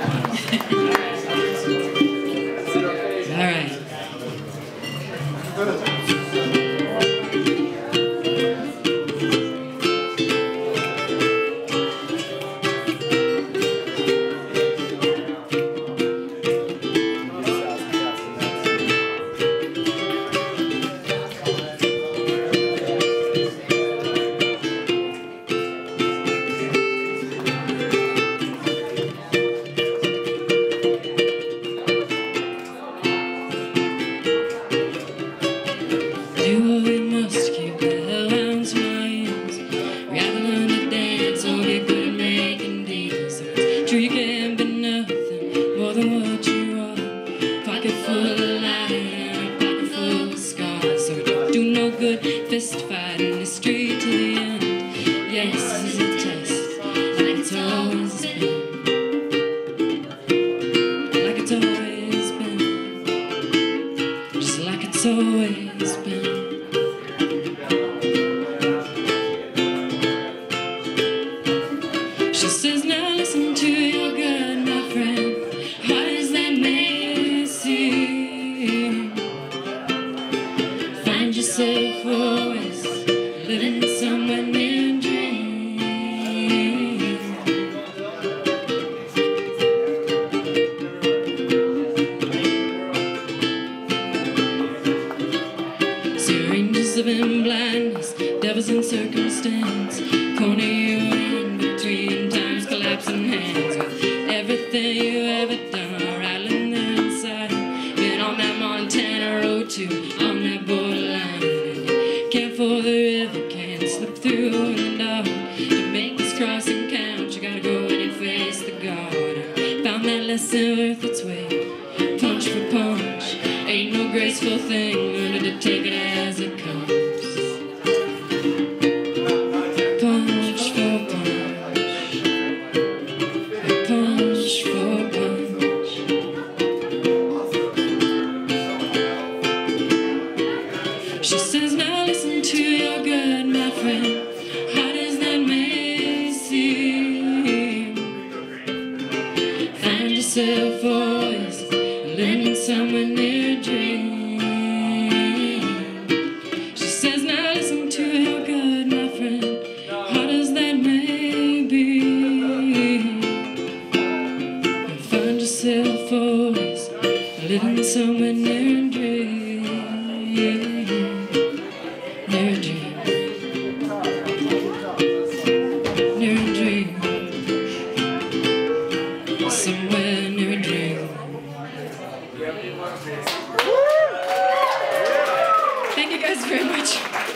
All right. You can't be nothing more than what you are. Pocket full of light and a pocket full of scars. So don't do no good fist fighting in the street to the end. Yes, this is a test, like it's always been. Like it's always been. Just like it's always been. She says, now listen to your gut, my friend. Hard as that may seem, find yourself always living somewhere near a dream. Syringes of in blindness, devils in circumstance, corner you in between time's collapsing hands. With everything you ever done, rattling there inside. Been on that Montana road too, on that borderline. And you can't ford the river, can't slip through in the dark. To make this crossing count, you gotta go and you face the guard. I found that lesson worth its weight, punch for punch. Ain't no graceful thing, learning to take it as it comes. Punch for punch, punch for punch. She says, now listen to your gut, my friend. Hard as that may seem, find yourself always living somewhere near a dream. She says, now listen to your gut, my friend. Hard as that may be, find yourself always living somewhere near a dream. Near a dream. Near a dream. Somewhere near a dream. Thank you guys very much.